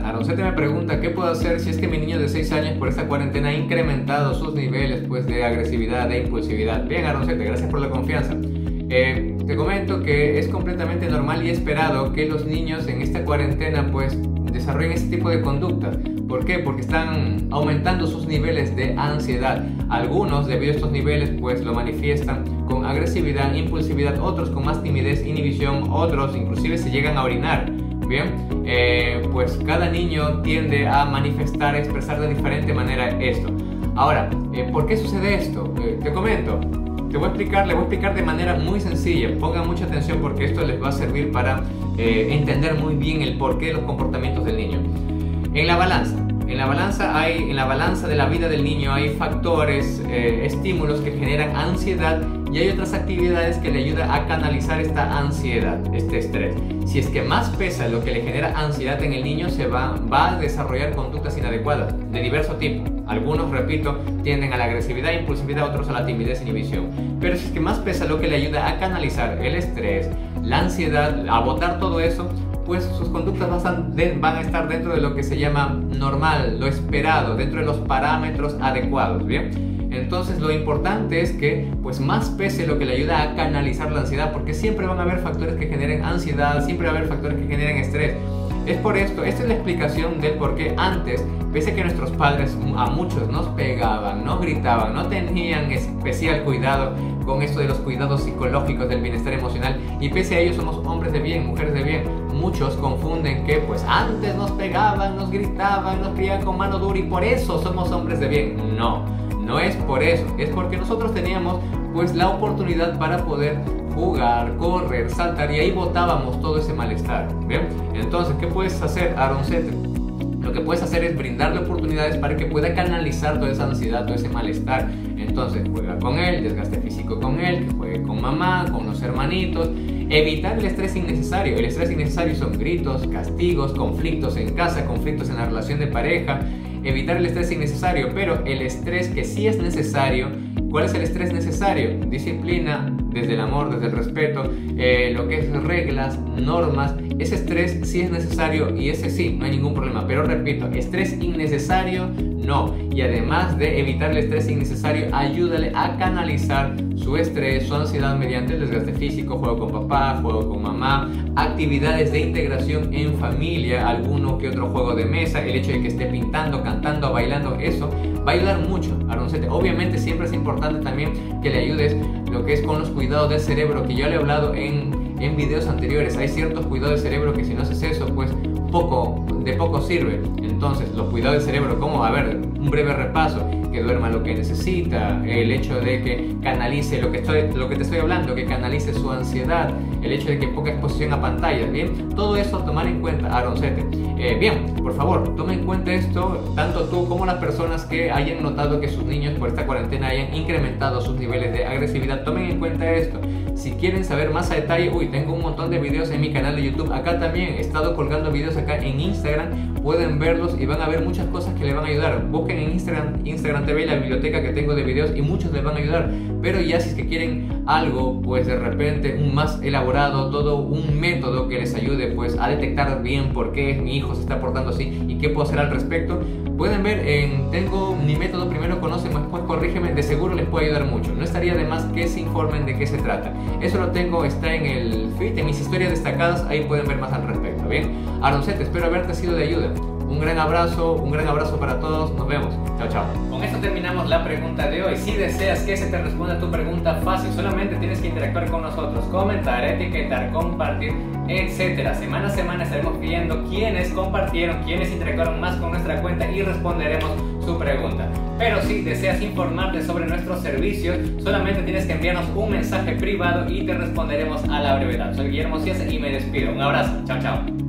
Aroncete me pregunta qué puedo hacer si es que mi niño de 6 años por esta cuarentena ha incrementado sus niveles pues, de agresividad, de impulsividad. Bien, Aroncete, gracias por la confianza. Te comento que es completamente normal y esperado que los niños en esta cuarentena pues desarrollen ese tipo de conductas. ¿Por qué? Porque están aumentando sus niveles de ansiedad. Algunos, debido a estos niveles, pues lo manifiestan con agresividad, impulsividad, otros con más timidez, inhibición, otros inclusive se llegan a orinar. Bien, pues cada niño tiende a manifestar, a expresar de diferente manera esto. Ahora, ¿por qué sucede esto? Te comento. Le voy a explicar de manera muy sencilla. Pongan mucha atención porque esto les va a servir para entender muy bien el porqué de los comportamientos del niño. En la balanza de la vida del niño hay factores, estímulos que generan ansiedad y hay otras actividades que le ayudan a canalizar esta ansiedad, este estrés. Si es que más pesa lo que le genera ansiedad en el niño, va a desarrollar conductas inadecuadas de diverso tipo. Algunos, repito, tienden a la agresividad, impulsividad, otros a la timidez, inhibición. Pero si es que más pesa lo que le ayuda a canalizar el estrés, la ansiedad, a botar todo eso, pues sus conductas van a estar dentro de lo que se llama normal, lo esperado, dentro de los parámetros adecuados, ¿bien? Entonces lo importante es que pues más pese lo que le ayuda a canalizar la ansiedad, porque siempre van a haber factores que generen ansiedad, siempre va a haber factores que generen estrés. Es por esto, esta es la explicación del por qué antes, pese a que nuestros padres a muchos nos pegaban, nos gritaban, no tenían especial cuidado con esto de los cuidados psicológicos del bienestar emocional, y pese a ello somos hombres de bien, mujeres de bien. Muchos confunden que pues antes nos pegaban, nos gritaban, nos criaban con mano dura y por eso somos hombres de bien. No es por eso, es porque nosotros teníamos pues la oportunidad para poder jugar, correr, saltar y ahí botábamos todo ese malestar. ¿Bien? Entonces, ¿qué puedes hacer, Aroncete? Lo que puedes hacer es brindarle oportunidades para que pueda canalizar toda esa ansiedad, todo ese malestar. Entonces, juega con él, desgaste físico con él, que juegue con mamá, con los hermanitos. Evitar el estrés innecesario. El estrés innecesario son gritos, castigos, conflictos en casa, conflictos en la relación de pareja. Evitar el estrés innecesario, pero el estrés que sí es necesario. ¿Cuál es el estrés necesario? Disciplina, desde el amor, desde el respeto, lo que es reglas, normas. Ese estrés sí es necesario y ese sí, no hay ningún problema. Pero repito, estrés innecesario no. Y además de evitar el estrés innecesario, ayúdale a canalizar su estrés, su ansiedad mediante el desgaste físico, juego con papá, juego con mamá, actividades de integración en familia, alguno que otro juego de mesa, el hecho de que esté pintando, cantando, bailando, eso va a ayudar mucho, Aroncete. Obviamente siempre es importante también que le ayudes lo que es con los cuidados del cerebro, que yo le he hablado en videos anteriores. Hay ciertos cuidados del cerebro que si no haces eso, pues de poco sirve. Entonces, los cuidados del cerebro, como, a ver, un breve repaso, que duerma lo que necesita, el hecho de que canalice lo que te estoy hablando, que canalice su ansiedad, el hecho de que poca exposición a pantallas, ¿bien? Todo eso a tomar en cuenta, Aroncete. Bien, por favor, toma en cuenta esto, tanto tú como las personas que hayan notado que sus niños por esta cuarentena hayan incrementado sus niveles de agresividad, tomen en cuenta esto. Si quieren saber más a detalle, tengo un montón de videos en mi canal de YouTube. Acá también he estado colgando videos acá en Instagram. Pueden verlos y van a ver muchas cosas que les van a ayudar. Busquen en Instagram TV la biblioteca que tengo de videos y muchos les van a ayudar. Pero ya si es que quieren algo, pues de repente un más elaborado, todo un método que les ayude pues a detectar bien por qué mi hijo se está portando así y qué puedo hacer al respecto, pueden ver tengo mi método Primero Conóceme, después Corrígeme, de seguro les puede ayudar mucho. No estaría de más que se informen de qué se trata. Eso lo tengo, está en el feed, en mis historias destacadas, ahí pueden ver más al respecto. Bien, Aroncete, espero haberte sido de ayuda. Un gran abrazo para todos, nos vemos. Chao, chao. Con esto terminamos la pregunta de hoy. Si deseas que se te responda tu pregunta fácil, solamente tienes que interactuar con nosotros, comentar, etiquetar, compartir, etcétera. Semana a semana estaremos viendo quiénes compartieron, quiénes interactuaron más con nuestra cuenta y responderemos su pregunta. Pero si deseas informarte sobre nuestros servicios, solamente tienes que enviarnos un mensaje privado y te responderemos a la brevedad. Soy Guillermo Ciesa y me despido. Un abrazo. Chao, chao.